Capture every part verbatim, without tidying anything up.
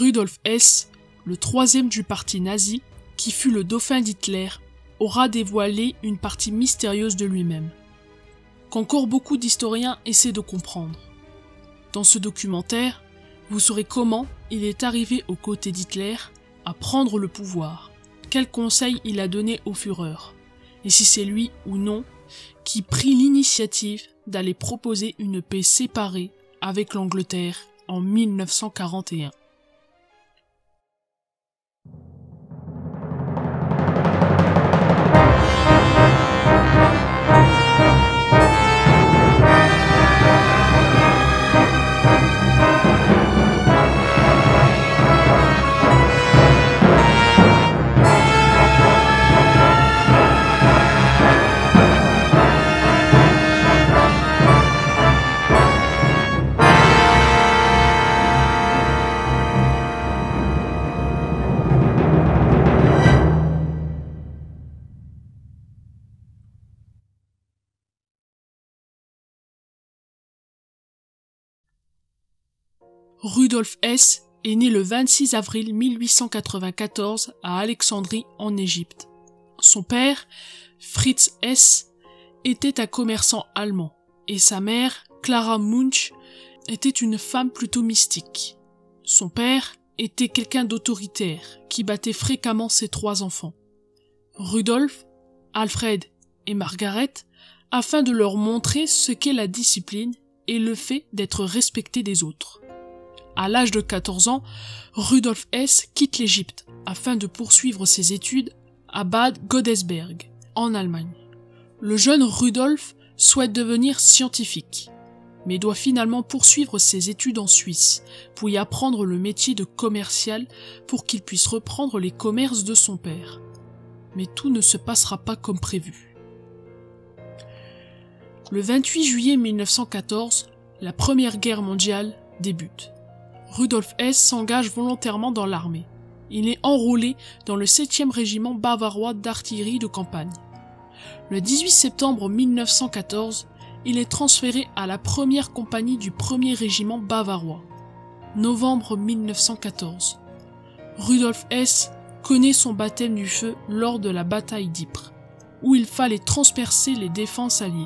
Rudolf Hess, le troisième du parti nazi, qui fut le dauphin d'Hitler, aura dévoilé une partie mystérieuse de lui-même, qu'encore beaucoup d'historiens essaient de comprendre. Dans ce documentaire, vous saurez comment il est arrivé aux côtés d'Hitler à prendre le pouvoir, quels conseils il a donné au Führer, et si c'est lui ou non qui prit l'initiative d'aller proposer une paix séparée avec l'Angleterre en mille neuf cent quarante et un. Rudolf Hess est né le vingt-six avril mille huit cent quatre-vingt-quatorze à Alexandrie en Égypte. Son père, Fritz Hess, était un commerçant allemand et sa mère, Clara Munch, était une femme plutôt mystique. Son père était quelqu'un d'autoritaire qui battait fréquemment ses trois enfants, Rudolf, Alfred et Margaret, afin de leur montrer ce qu'est la discipline et le fait d'être respecté des autres. À l'âge de quatorze ans, Rudolf Hess quitte l'Égypte afin de poursuivre ses études à Bad Godesberg, en Allemagne. Le jeune Rudolf souhaite devenir scientifique, mais doit finalement poursuivre ses études en Suisse pour y apprendre le métier de commercial pour qu'il puisse reprendre les commerces de son père. Mais tout ne se passera pas comme prévu. Le vingt-huit juillet mille neuf cent quatorze, la Première Guerre mondiale débute. Rudolf Hess s'engage volontairement dans l'armée. Il est enrôlé dans le septième régiment bavarois d'artillerie de campagne. Le dix-huit septembre mille neuf cent quatorze, il est transféré à la première compagnie du premier régiment bavarois. Novembre mille neuf cent quatorze. Rudolf Hess connaît son baptême du feu lors de la bataille d'Ypres, où il fallait transpercer les défenses alliées.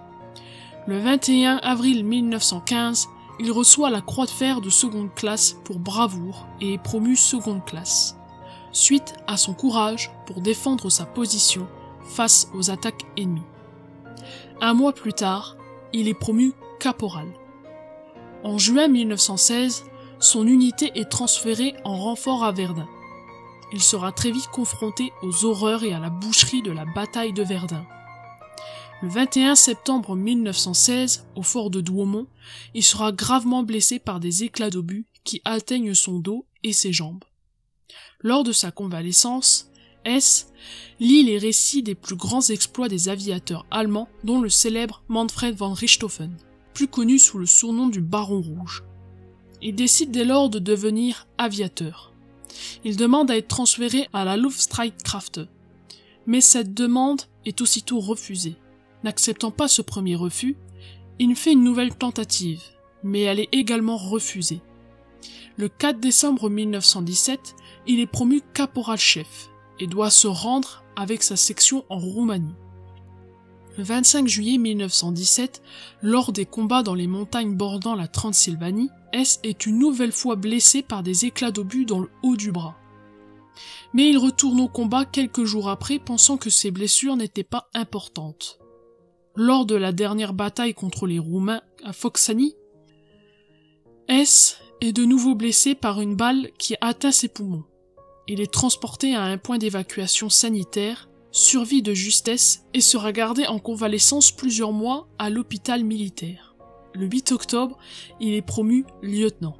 Le vingt et un avril mille neuf cent quinze, il reçoit la croix de fer de seconde classe pour bravoure et est promu seconde classe, suite à son courage pour défendre sa position face aux attaques ennemies. Un mois plus tard, il est promu caporal. En juin mille neuf cent seize, son unité est transférée en renfort à Verdun. Il sera très vite confronté aux horreurs et à la boucherie de la bataille de Verdun. Le vingt et un septembre mille neuf cent seize, au fort de Douaumont, il sera gravement blessé par des éclats d'obus qui atteignent son dos et ses jambes. Lors de sa convalescence, Hess lit les récits des plus grands exploits des aviateurs allemands, dont le célèbre Manfred von Richthofen, plus connu sous le surnom du Baron Rouge. Il décide dès lors de devenir aviateur. Il demande à être transféré à la Luftstreitkräfte, mais cette demande est aussitôt refusée. N'acceptant pas ce premier refus, il fait une nouvelle tentative, mais elle est également refusée. Le quatre décembre mille neuf cent dix-sept, il est promu caporal-chef et doit se rendre avec sa section en Roumanie. Le vingt-cinq juillet mille neuf cent dix-sept, lors des combats dans les montagnes bordant la Transylvanie, Hess est une nouvelle fois blessé par des éclats d'obus dans le haut du bras. Mais il retourne au combat quelques jours après, pensant que ses blessures n'étaient pas importantes. Lors de la dernière bataille contre les Roumains à Foxani, Hess est de nouveau blessé par une balle qui atteint ses poumons. Il est transporté à un point d'évacuation sanitaire, survit de justesse et sera gardé en convalescence plusieurs mois à l'hôpital militaire. Le huit octobre, il est promu lieutenant.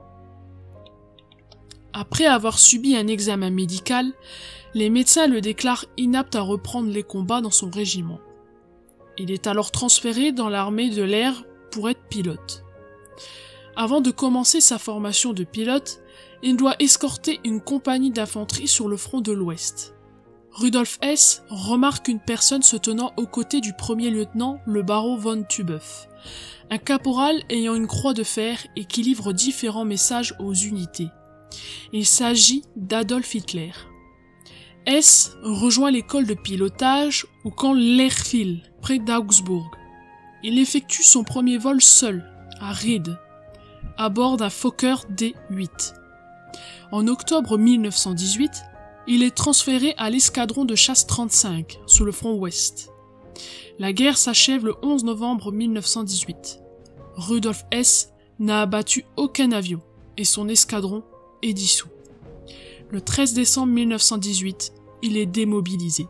Après avoir subi un examen médical, les médecins le déclarent inapte à reprendre les combats dans son régiment. Il est alors transféré dans l'armée de l'air pour être pilote. Avant de commencer sa formation de pilote, il doit escorter une compagnie d'infanterie sur le front de l'Ouest. Rudolf Hess remarque une personne se tenant aux côtés du premier lieutenant, le baron von Tubeuf, un caporal ayant une croix de fer et qui livre différents messages aux unités. Il s'agit d'Adolf Hitler. Hess rejoint l'école de pilotage au camp Lerchwil, près d'Augsbourg. Il effectue son premier vol seul, à Ried, à bord d'un Fokker D huit. En octobre mille neuf cent dix-huit, il est transféré à l'escadron de chasse trente-cinq, sous le front ouest. La guerre s'achève le onze novembre mille neuf cent dix-huit. Rudolf Hess n'a abattu aucun avion, et son escadron est dissous. Le treize décembre mille neuf cent dix-huit, il est démobilisé.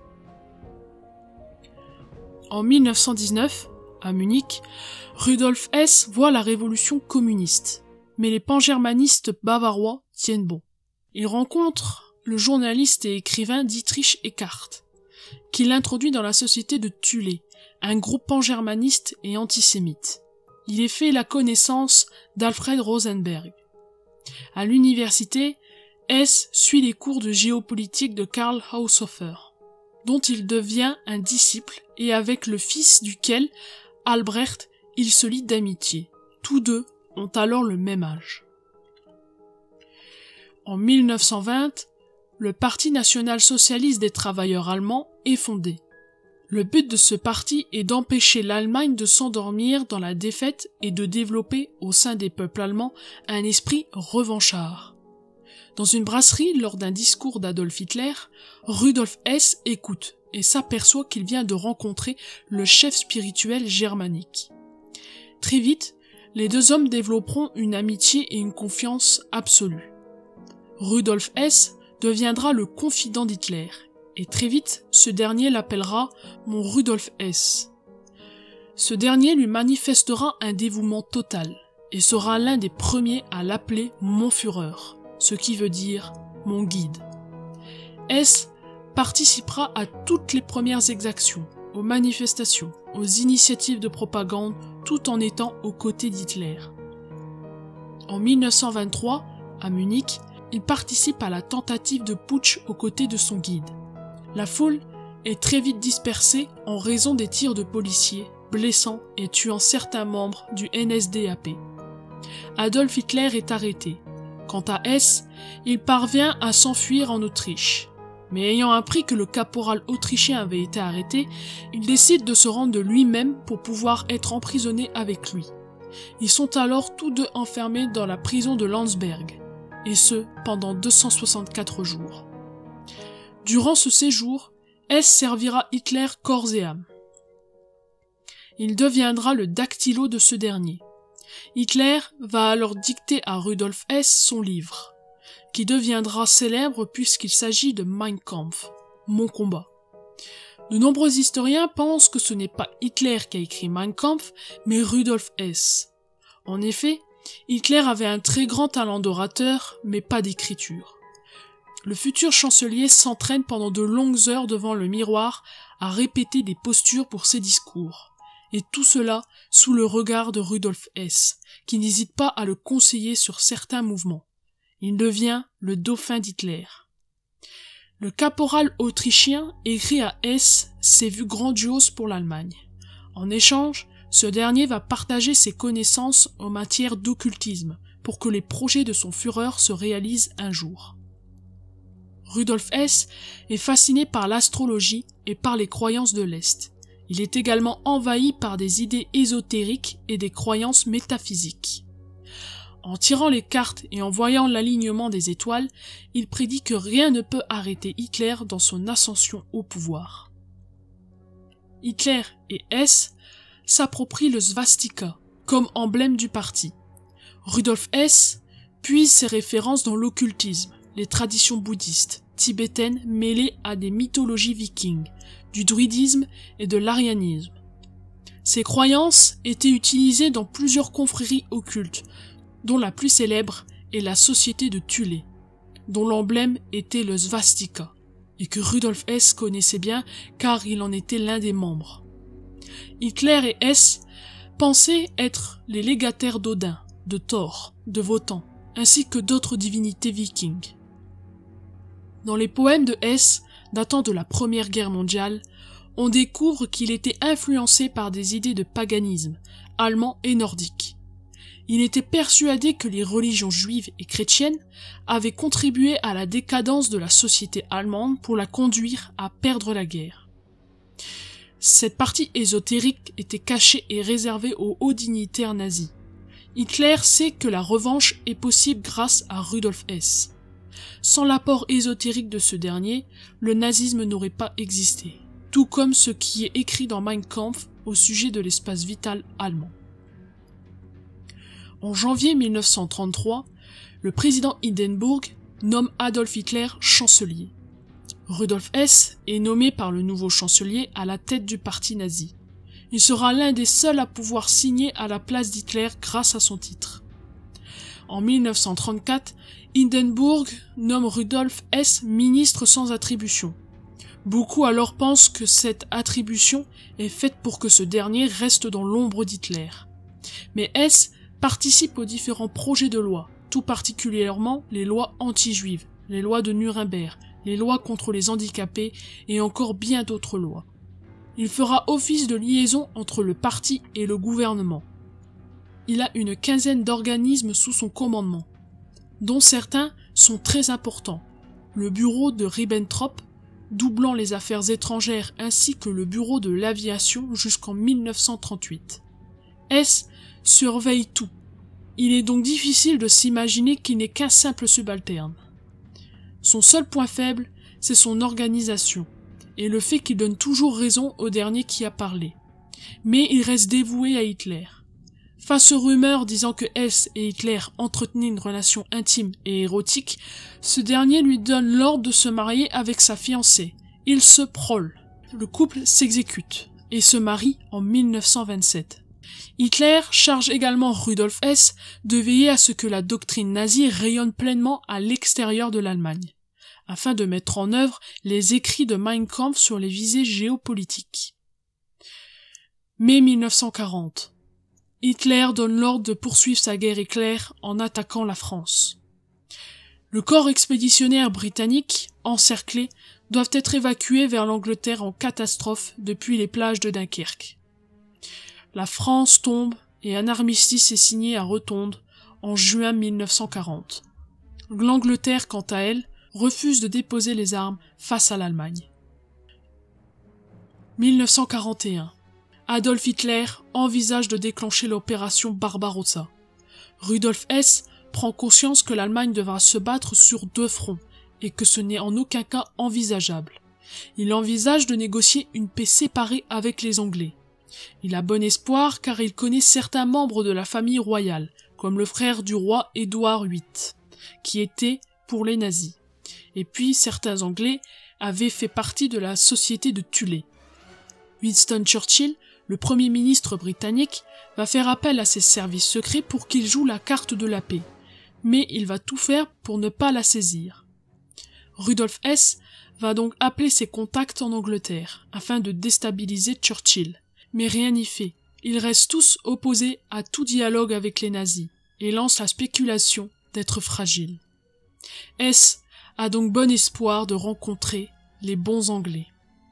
En mille neuf cent dix-neuf, à Munich, Rudolf Hess voit la révolution communiste, mais les pangermanistes bavarois tiennent bon. Il rencontre le journaliste et écrivain Dietrich Eckart, qui l'introduit dans la société de Thulé, un groupe pangermaniste et antisémite. Il est fait la connaissance d'Alfred Rosenberg. À l'université, Hess suit les cours de géopolitique de Karl Haushofer, dont il devient un disciple et avec le fils duquel, Albrecht, il se lie d'amitié. Tous deux ont alors le même âge. En mille neuf cent vingt, le Parti national-socialiste des travailleurs allemands est fondé. Le but de ce parti est d'empêcher l'Allemagne de s'endormir dans la défaite et de développer au sein des peuples allemands un esprit revanchard. Dans une brasserie, lors d'un discours d'Adolf Hitler, Rudolf Hess écoute et s'aperçoit qu'il vient de rencontrer le chef spirituel germanique. Très vite, les deux hommes développeront une amitié et une confiance absolue. Rudolf Hess deviendra le confident d'Hitler, et très vite, ce dernier l'appellera « mon Rudolf Hess ». Ce dernier lui manifestera un dévouement total, et sera l'un des premiers à l'appeler « mon Führer », ce qui veut dire « mon guide ». Hess participera à toutes les premières exactions, aux manifestations, aux initiatives de propagande, tout en étant aux côtés d'Hitler. En mille neuf cent vingt-trois, à Munich, il participe à la tentative de putsch aux côtés de son guide. La foule est très vite dispersée en raison des tirs de policiers, blessant et tuant certains membres du N S D A P. Adolf Hitler est arrêté. Quant à Hess, il parvient à s'enfuir en Autriche. Mais ayant appris que le caporal autrichien avait été arrêté, il décide de se rendre de lui-même pour pouvoir être emprisonné avec lui. Ils sont alors tous deux enfermés dans la prison de Landsberg, et ce pendant deux cent soixante-quatre jours. Durant ce séjour, Hess servira Hitler corps et âme. Il deviendra le dactylo de ce dernier. Hitler va alors dicter à Rudolf Hess son livre, qui deviendra célèbre puisqu'il s'agit de Mein Kampf, Mon combat. De nombreux historiens pensent que ce n'est pas Hitler qui a écrit Mein Kampf, mais Rudolf Hess. En effet, Hitler avait un très grand talent d'orateur, mais pas d'écriture. Le futur chancelier s'entraîne pendant de longues heures devant le miroir à répéter des postures pour ses discours. Et tout cela sous le regard de Rudolf Hess, qui n'hésite pas à le conseiller sur certains mouvements. Il devient le dauphin d'Hitler. Le caporal autrichien écrit à Hess ses vues grandioses pour l'Allemagne. En échange, ce dernier va partager ses connaissances en matière d'occultisme pour que les projets de son Führer se réalisent un jour. Rudolf Hess est fasciné par l'astrologie et par les croyances de l'Est. Il est également envahi par des idées ésotériques et des croyances métaphysiques. En tirant les cartes et en voyant l'alignement des étoiles, il prédit que rien ne peut arrêter Hitler dans son ascension au pouvoir. Hitler et Hess s'approprient le svastika comme emblème du parti. Rudolf Hess puise ses références dans l'occultisme, les traditions bouddhistes, tibétaines mêlées à des mythologies vikings, du druidisme et de l'arianisme. Ces croyances étaient utilisées dans plusieurs confréries occultes, dont la plus célèbre est la Société de Thulé, dont l'emblème était le svastika, et que Rudolf Hess connaissait bien car il en était l'un des membres. Hitler et Hess pensaient être les légataires d'Odin, de Thor, de Wotan, ainsi que d'autres divinités vikings. Dans les poèmes de Hess, datant de la Première Guerre mondiale, on découvre qu'il était influencé par des idées de paganisme, allemand et nordique. Il était persuadé que les religions juives et chrétiennes avaient contribué à la décadence de la société allemande pour la conduire à perdre la guerre. Cette partie ésotérique était cachée et réservée aux hauts dignitaires nazis. Hitler sait que la revanche est possible grâce à Rudolf Hess. Sans l'apport ésotérique de ce dernier, le nazisme n'aurait pas existé, tout comme ce qui est écrit dans Mein Kampf au sujet de l'espace vital allemand. En janvier mille neuf cent trente-trois, le président Hindenburg nomme Adolf Hitler chancelier. Rudolf Hess est nommé par le nouveau chancelier à la tête du parti nazi. Il sera l'un des seuls à pouvoir signer à la place d'Hitler grâce à son titre. En mille neuf cent trente-quatre, Hindenburg nomme Rudolf Hess ministre sans attribution. Beaucoup alors pensent que cette attribution est faite pour que ce dernier reste dans l'ombre d'Hitler. Mais Hess participe aux différents projets de loi, tout particulièrement les lois anti-juives, les lois de Nuremberg, les lois contre les handicapés et encore bien d'autres lois. Il fera office de liaison entre le parti et le gouvernement. Il a une quinzaine d'organismes sous son commandement, dont certains sont très importants. Le bureau de Ribbentrop, doublant les affaires étrangères ainsi que le bureau de l'aviation jusqu'en mille neuf cent trente-huit. Hess surveille tout. Il est donc difficile de s'imaginer qu'il n'est qu'un simple subalterne. Son seul point faible, c'est son organisation, et le fait qu'il donne toujours raison au dernier qui a parlé. Mais il reste dévoué à Hitler. Face aux rumeurs disant que Hess et Hitler entretenaient une relation intime et érotique, ce dernier lui donne l'ordre de se marier avec sa fiancée. Il se prole. Le couple s'exécute et se marie en mille neuf cent vingt-sept. Hitler charge également Rudolf Hess de veiller à ce que la doctrine nazie rayonne pleinement à l'extérieur de l'Allemagne, afin de mettre en œuvre les écrits de Mein Kampf sur les visées géopolitiques. Mai mille neuf cent quarante. Hitler donne l'ordre de poursuivre sa guerre éclair en attaquant la France. Le corps expéditionnaire britannique, encerclé, doivent être évacués vers l'Angleterre en catastrophe depuis les plages de Dunkerque. La France tombe et un armistice est signé à Rotonde en juin mille neuf cent quarante. L'Angleterre, quant à elle, refuse de déposer les armes face à l'Allemagne. mille neuf cent quarante et un. Adolf Hitler envisage de déclencher l'opération Barbarossa. Rudolf Hess prend conscience que l'Allemagne devra se battre sur deux fronts et que ce n'est en aucun cas envisageable. Il envisage de négocier une paix séparée avec les Anglais. Il a bon espoir car il connaît certains membres de la famille royale, comme le frère du roi Édouard huit, qui était pour les nazis. Et puis certains Anglais avaient fait partie de la société de Thulé. Winston Churchill, le premier ministre britannique, va faire appel à ses services secrets pour qu'ils jouent la carte de la paix, mais il va tout faire pour ne pas la saisir. Rudolf Hess va donc appeler ses contacts en Angleterre, afin de déstabiliser Churchill. Mais rien n'y fait, ils restent tous opposés à tout dialogue avec les nazis, et lancent la spéculation d'être fragiles. Hess a donc bon espoir de rencontrer les bons Anglais.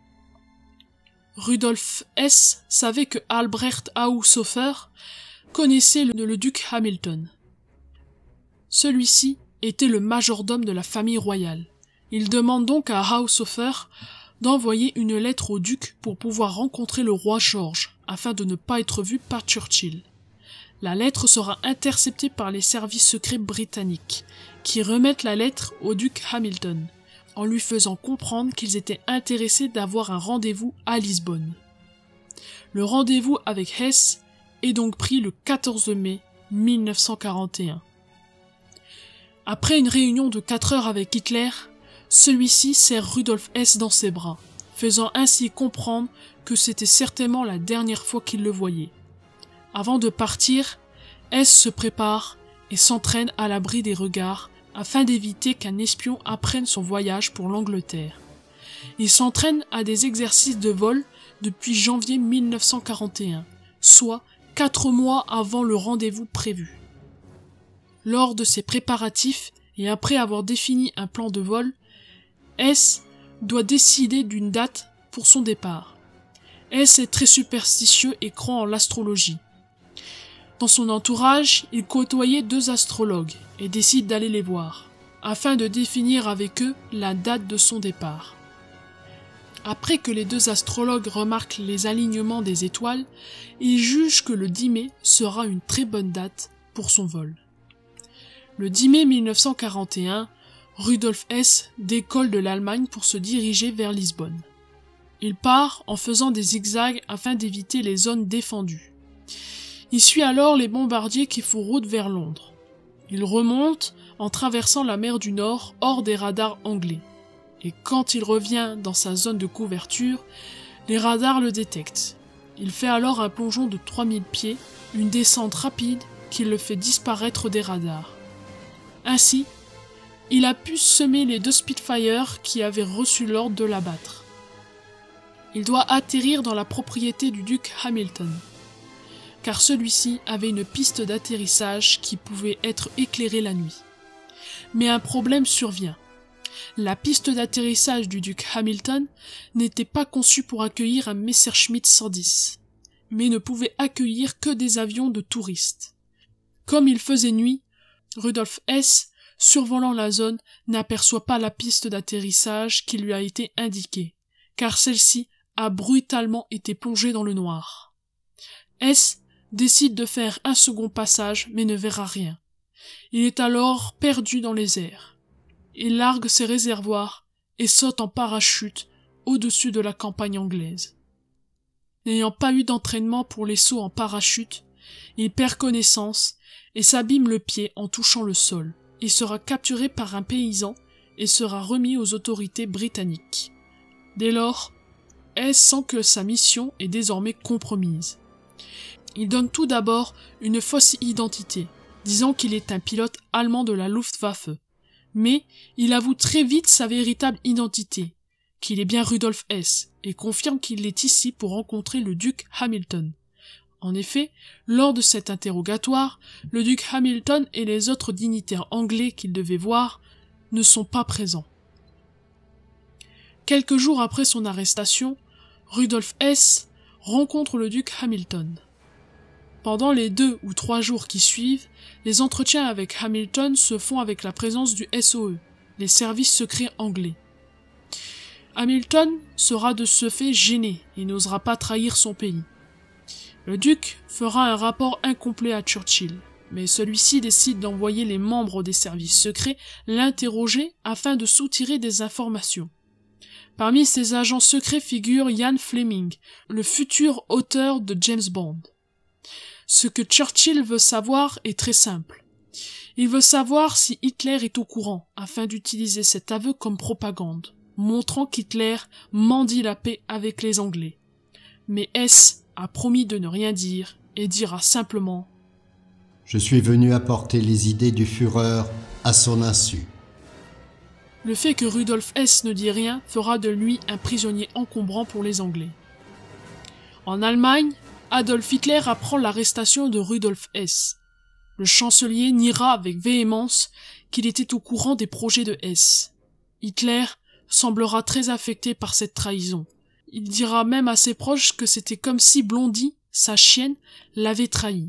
Rudolf Hess savait que Albrecht Haushofer connaissait le, le duc Hamilton. Celui-ci était le majordome de la famille royale. Il demande donc à Haushofer d'envoyer une lettre au duc pour pouvoir rencontrer le roi George, afin de ne pas être vu par Churchill. La lettre sera interceptée par les services secrets britanniques, qui remettent la lettre au duc Hamilton, en lui faisant comprendre qu'ils étaient intéressés d'avoir un rendez-vous à Lisbonne. Le rendez-vous avec Hess est donc pris le quatorze mai mille neuf cent quarante et un. Après une réunion de quatre heures avec Hitler, celui-ci serre Rudolf Hess dans ses bras, faisant ainsi comprendre que c'était certainement la dernière fois qu'il le voyait. Avant de partir, Hess se prépare et s'entraîne à l'abri des regards afin d'éviter qu'un espion apprenne son voyage pour l'Angleterre. Il s'entraîne à des exercices de vol depuis janvier mille neuf cent quarante et un, soit quatre mois avant le rendez-vous prévu. Lors de ces préparatifs, et après avoir défini un plan de vol, Hess doit décider d'une date pour son départ. Hess est très superstitieux et croit en l'astrologie. Dans son entourage, il côtoyait deux astrologues et décide d'aller les voir, afin de définir avec eux la date de son départ. Après que les deux astrologues remarquent les alignements des étoiles, ils jugent que le dix mai sera une très bonne date pour son vol. Le dix mai mille neuf cent quarante et un, Rudolf Hess décolle de l'Allemagne pour se diriger vers Lisbonne. Il part en faisant des zigzags afin d'éviter les zones défendues. Il suit alors les bombardiers qui font route vers Londres. Il remonte en traversant la mer du Nord hors des radars anglais. Et quand il revient dans sa zone de couverture, les radars le détectent. Il fait alors un plongeon de trois mille pieds, une descente rapide qui le fait disparaître des radars. Ainsi, il a pu semer les deux Spitfire qui avaient reçu l'ordre de l'abattre. Il doit atterrir dans la propriété du duc Hamilton, car celui-ci avait une piste d'atterrissage qui pouvait être éclairée la nuit. Mais un problème survient. La piste d'atterrissage du duc Hamilton n'était pas conçue pour accueillir un Messerschmitt cent dix, mais ne pouvait accueillir que des avions de touristes. Comme il faisait nuit, Rudolf Hess, survolant la zone, n'aperçoit pas la piste d'atterrissage qui lui a été indiquée, car celle-ci a brutalement été plongée dans le noir. Hess décide de faire un second passage mais ne verra rien. Il est alors perdu dans les airs. Il largue ses réservoirs et saute en parachute au-dessus de la campagne anglaise. N'ayant pas eu d'entraînement pour les sauts en parachute, il perd connaissance et s'abîme le pied en touchant le sol. Il sera capturé par un paysan et sera remis aux autorités britanniques. Dès lors, Hess sent que sa mission est désormais compromise. Il donne tout d'abord une fausse identité, disant qu'il est un pilote allemand de la Luftwaffe. Mais il avoue très vite sa véritable identité, qu'il est bien Rudolf Hess, et confirme qu'il est ici pour rencontrer le duc Hamilton. En effet, lors de cet interrogatoire, le duc Hamilton et les autres dignitaires anglais qu'il devait voir ne sont pas présents. Quelques jours après son arrestation, Rudolf Hess rencontre le duc Hamilton. Pendant les deux ou trois jours qui suivent, les entretiens avec Hamilton se font avec la présence du S O E, les services secrets anglais. Hamilton sera de ce fait gêné et n'osera pas trahir son pays. Le duc fera un rapport incomplet à Churchill, mais celui-ci décide d'envoyer les membres des services secrets l'interroger afin de soutirer des informations. Parmi ces agents secrets figure Ian Fleming, le futur auteur de James Bond. Ce que Churchill veut savoir est très simple. Il veut savoir si Hitler est au courant, afin d'utiliser cet aveu comme propagande, montrant qu'Hitler mendie la paix avec les Anglais. Mais Hess a promis de ne rien dire et dira simplement « Je suis venu apporter les idées du Führer à son insu. » Le fait que Rudolf Hess ne dit rien fera de lui un prisonnier encombrant pour les Anglais. En Allemagne, Adolf Hitler apprend l'arrestation de Rudolf Hess. Le chancelier niera avec véhémence qu'il était au courant des projets de Hess. Hitler semblera très affecté par cette trahison. Il dira même à ses proches que c'était comme si Blondie, sa chienne, l'avait trahi.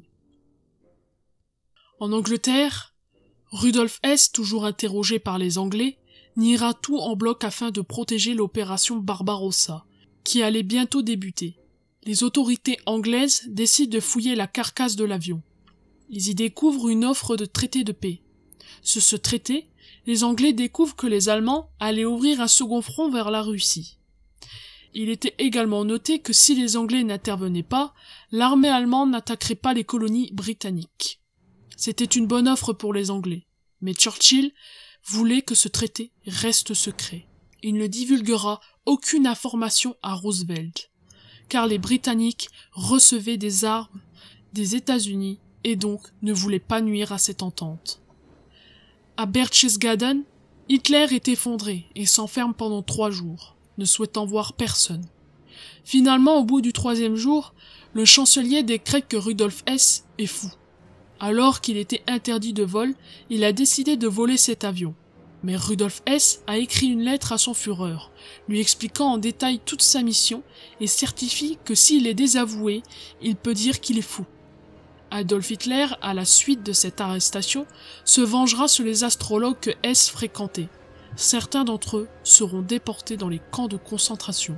En Angleterre, Rudolf Hess, toujours interrogé par les Anglais, niera tout en bloc afin de protéger l'opération Barbarossa, qui allait bientôt débuter. Les autorités anglaises décident de fouiller la carcasse de l'avion. Ils y découvrent une offre de traité de paix. Sur ce traité, les Anglais découvrent que les Allemands allaient ouvrir un second front vers la Russie. Il était également noté que si les Anglais n'intervenaient pas, l'armée allemande n'attaquerait pas les colonies britanniques. C'était une bonne offre pour les Anglais, mais Churchill voulait que ce traité reste secret. Il ne divulguera aucune information à Roosevelt, car les Britanniques recevaient des armes des États-Unis et donc ne voulaient pas nuire à cette entente. À Berchtesgaden, Hitler est effondré et s'enferme pendant trois jours, ne souhaitant voir personne. Finalement, au bout du troisième jour, le chancelier décrète que Rudolf Hess est fou. Alors qu'il était interdit de vol, il a décidé de voler cet avion. Mais Rudolf Hess a écrit une lettre à son Führer, lui expliquant en détail toute sa mission et certifie que s'il est désavoué, il peut dire qu'il est fou. Adolf Hitler, à la suite de cette arrestation, se vengera sur les astrologues que Hess fréquentait. Certains d'entre eux seront déportés dans les camps de concentration.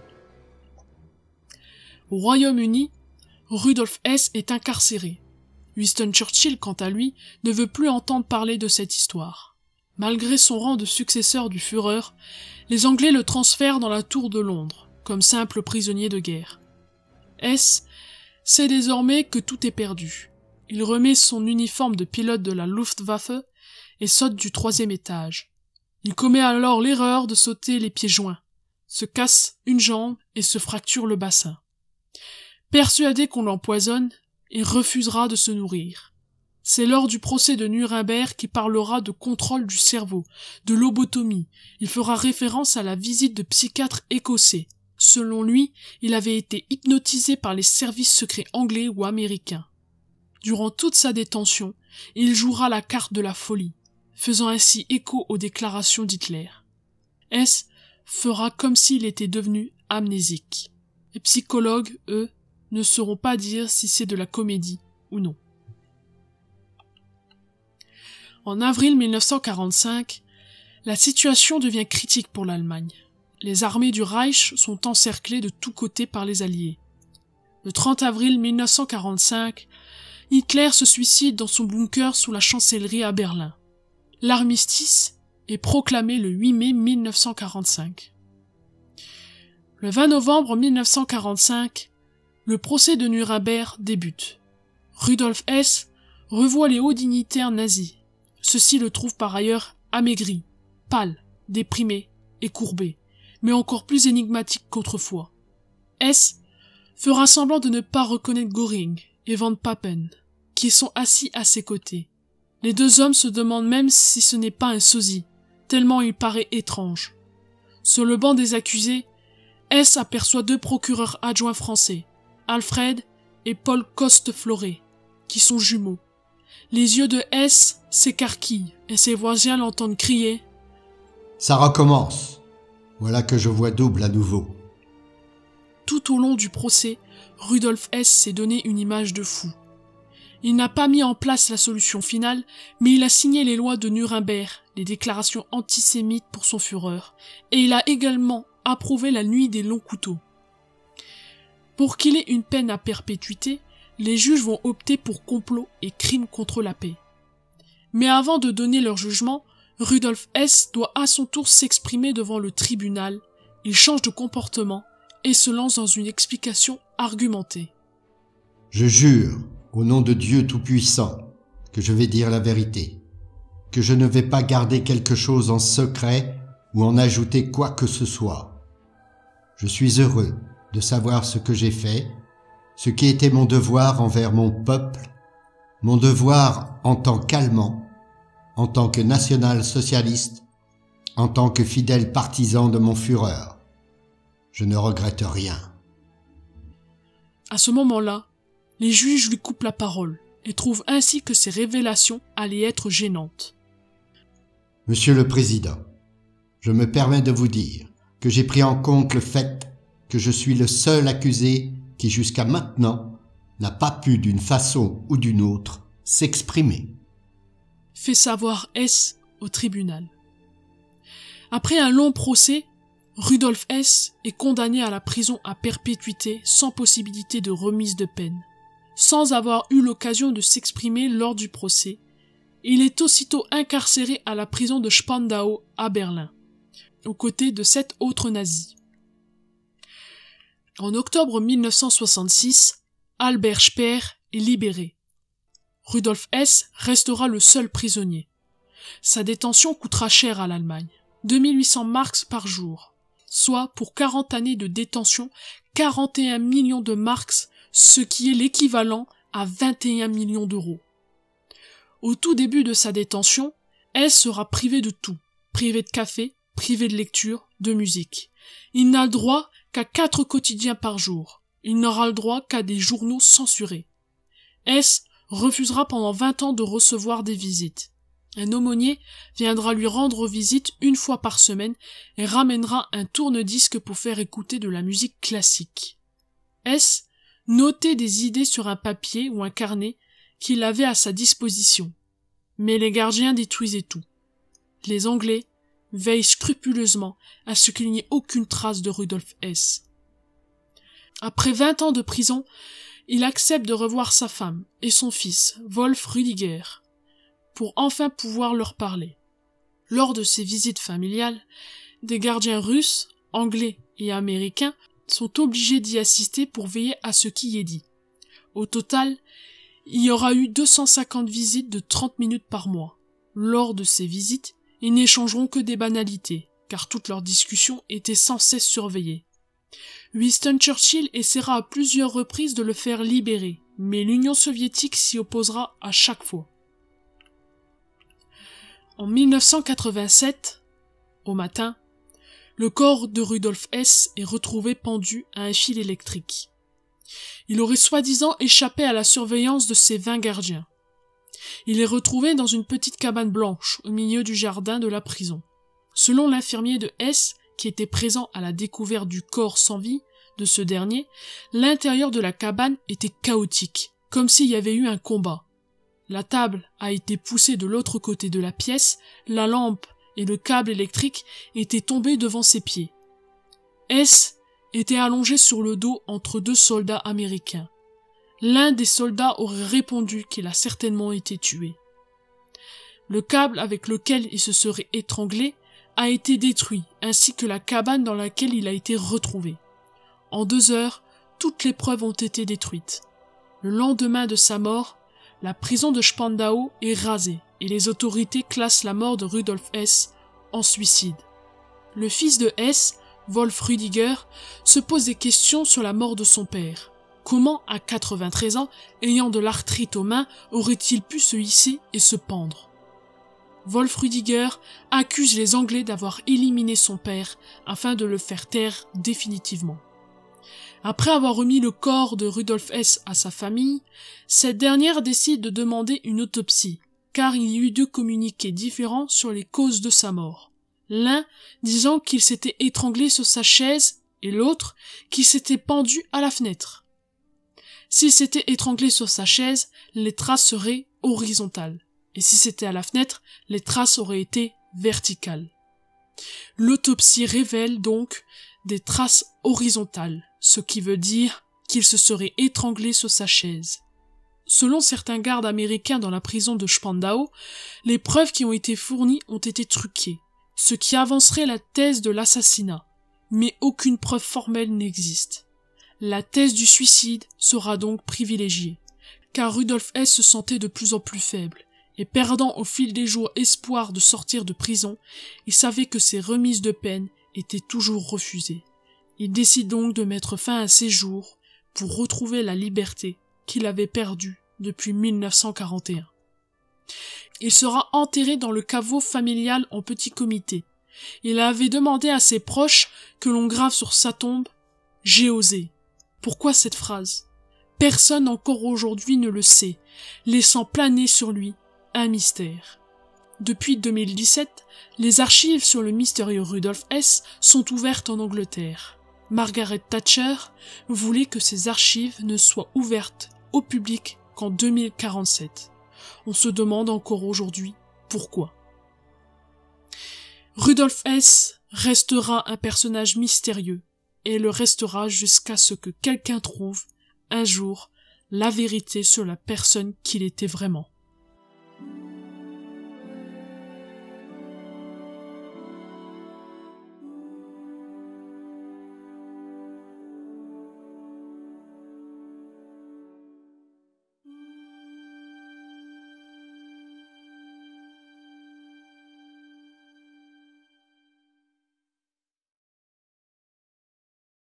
Au Royaume-Uni, Rudolf Hess est incarcéré. Winston Churchill, quant à lui, ne veut plus entendre parler de cette histoire. Malgré son rang de successeur du Führer, les Anglais le transfèrent dans la Tour de Londres, comme simple prisonnier de guerre. Hess sait désormais que tout est perdu. Il remet son uniforme de pilote de la Luftwaffe et saute du troisième étage. Il commet alors l'erreur de sauter les pieds joints, se casse une jambe et se fracture le bassin. Persuadé qu'on l'empoisonne, il refusera de se nourrir. C'est lors du procès de Nuremberg qu'il parlera de contrôle du cerveau, de lobotomie. Il fera référence à la visite de psychiatres écossais. Selon lui, il avait été hypnotisé par les services secrets anglais ou américains. Durant toute sa détention, il jouera la carte de la folie, faisant ainsi écho aux déclarations d'Hitler. Hess fera comme s'il était devenu amnésique. Les psychologues, eux, ne sauront pas dire si c'est de la comédie ou non. En avril mille neuf cent quarante-cinq, la situation devient critique pour l'Allemagne. Les armées du Reich sont encerclées de tous côtés par les Alliés. Le trente avril mille neuf cent quarante-cinq, Hitler se suicide dans son bunker sous la chancellerie à Berlin. L'armistice est proclamé le huit mai mille neuf cent quarante-cinq. Le vingt novembre mille neuf cent quarante-cinq, le procès de Nuremberg débute. Rudolf Hess revoit les hauts dignitaires nazis. Ceux-ci le trouvent par ailleurs amaigri, pâle, déprimé et courbé, mais encore plus énigmatique qu'autrefois. Hess fera semblant de ne pas reconnaître Göring et Von Papen, qui sont assis à ses côtés. Les deux hommes se demandent même si ce n'est pas un sosie, tellement il paraît étrange. Sur le banc des accusés, Hess aperçoit deux procureurs adjoints français, Alfred et Paul Coste-Floré, qui sont jumeaux. Les yeux de Hess s'écarquillent et ses voisins l'entendent crier « Ça recommence. Voilà que je vois double à nouveau. » Tout au long du procès, Rudolf Hess s'est donné une image de fou. Il n'a pas mis en place la solution finale, mais il a signé les lois de Nuremberg, les déclarations antisémites pour son Führer, et il a également approuvé la nuit des longs couteaux. Pour qu'il ait une peine à perpétuité, les juges vont opter pour complot et crime contre la paix. Mais avant de donner leur jugement, Rudolf Hess doit à son tour s'exprimer devant le tribunal. Il change de comportement et se lance dans une explication argumentée. Je jure, au nom de Dieu Tout-Puissant, que je vais dire la vérité, que je ne vais pas garder quelque chose en secret ou en ajouter quoi que ce soit. Je suis heureux de savoir ce que j'ai fait, ce qui était mon devoir envers mon peuple, mon devoir en tant qu'Allemand, en tant que national-socialiste, en tant que fidèle partisan de mon Führer. Je ne regrette rien. À ce moment-là, les juges lui coupent la parole et trouvent ainsi que ces révélations allaient être gênantes. Monsieur le Président, je me permets de vous dire que j'ai pris en compte le fait que je suis le seul accusé qui jusqu'à maintenant n'a pas pu d'une façon ou d'une autre s'exprimer. Fait savoir Hess au tribunal. Après un long procès, Rudolf Hess est condamné à la prison à perpétuité sans possibilité de remise de peine. Sans avoir eu l'occasion de s'exprimer lors du procès, il est aussitôt incarcéré à la prison de Spandau à Berlin, aux côtés de sept autres nazis. En octobre mille neuf cent soixante-six, Albert Speer est libéré. Rudolf Hess restera le seul prisonnier. Sa détention coûtera cher à l'Allemagne, deux mille huit cents marks par jour, soit pour quarante années de détention, quarante et un millions de marks, ce qui est l'équivalent à vingt et un millions d'euros. Au tout début de sa détention, Hess sera privé de tout, privé de café, privé de lecture, de musique. Il n'a le droit qu'à quatre quotidiens par jour. Il n'aura le droit qu'à des journaux censurés. Hess refusera pendant vingt ans de recevoir des visites. Un aumônier viendra lui rendre visite une fois par semaine et ramènera un tourne-disque pour faire écouter de la musique classique. Hess notait des idées sur un papier ou un carnet qu'il avait à sa disposition. Mais les gardiens détruisaient tout. Les Anglais veillent scrupuleusement à ce qu'il n'y ait aucune trace de Rudolf Hess. Après vingt ans de prison, il accepte de revoir sa femme et son fils, Wolf Rüdiger, pour enfin pouvoir leur parler. Lors de ces visites familiales, des gardiens russes, anglais et américains sont obligés d'y assister pour veiller à ce qui y est dit. Au total, il y aura eu deux cent cinquante visites de trente minutes par mois. Lors de ces visites, ils n'échangeront que des banalités, car toutes leurs discussions étaient sans cesse surveillées. Winston Churchill essaiera à plusieurs reprises de le faire libérer, mais l'Union soviétique s'y opposera à chaque fois. En mille neuf cent quatre-vingt-sept, au matin, le corps de Rudolf Hess est retrouvé pendu à un fil électrique. Il aurait soi-disant échappé à la surveillance de ses vingt gardiens. Il est retrouvé dans une petite cabane blanche au milieu du jardin de la prison. Selon l'infirmier de Hess, qui était présent à la découverte du corps sans vie de ce dernier, l'intérieur de la cabane était chaotique, comme s'il y avait eu un combat. La table a été poussée de l'autre côté de la pièce, la lampe et le câble électrique étaient tombés devant ses pieds. Hess était allongé sur le dos entre deux soldats américains. L'un des soldats aurait répondu qu'il a certainement été tué. Le câble avec lequel il se serait étranglé a été détruit, ainsi que la cabane dans laquelle il a été retrouvé. En deux heures, toutes les preuves ont été détruites. Le lendemain de sa mort, la prison de Spandau est rasée et les autorités classent la mort de Rudolf Hess en suicide. Le fils de Hess, Wolf Rüdiger, se pose des questions sur la mort de son père. Comment, à quatre-vingt-treize ans, ayant de l'arthrite aux mains, aurait-il pu se hisser et se pendre? Wolf Rüdiger accuse les Anglais d'avoir éliminé son père afin de le faire taire définitivement. Après avoir remis le corps de Rudolf Hess à sa famille, cette dernière décide de demander une autopsie, car il y eut deux communiqués différents sur les causes de sa mort. L'un disant qu'il s'était étranglé sur sa chaise et l'autre qu'il s'était pendu à la fenêtre. S'il s'était étranglé sur sa chaise, les traces seraient horizontales, et si c'était à la fenêtre, les traces auraient été verticales. L'autopsie révèle donc des traces horizontales, ce qui veut dire qu'il se serait étranglé sur sa chaise. Selon certains gardes américains dans la prison de Spandau, les preuves qui ont été fournies ont été truquées, ce qui avancerait la thèse de l'assassinat, mais aucune preuve formelle n'existe. La thèse du suicide sera donc privilégiée, car Rudolf Hess se sentait de plus en plus faible, et perdant au fil des jours espoir de sortir de prison, il savait que ses remises de peine étaient toujours refusées. Il décide donc de mettre fin à ses jours pour retrouver la liberté qu'il avait perdue depuis mille neuf cent quarante et un. Il sera enterré dans le caveau familial en petit comité. Il avait demandé à ses proches que l'on grave sur sa tombe « J'ai osé ». Pourquoi cette phrase? Personne encore aujourd'hui ne le sait, laissant planer sur lui un mystère. Depuis deux mille dix-sept, les archives sur le mystérieux Rudolf Hess sont ouvertes en Angleterre. Margaret Thatcher voulait que ces archives ne soient ouvertes au public qu'en deux mille quarante-sept. On se demande encore aujourd'hui pourquoi. Rudolf Hess restera un personnage mystérieux et le restera jusqu'à ce que quelqu'un trouve, un jour, la vérité sur la personne qu'il était vraiment.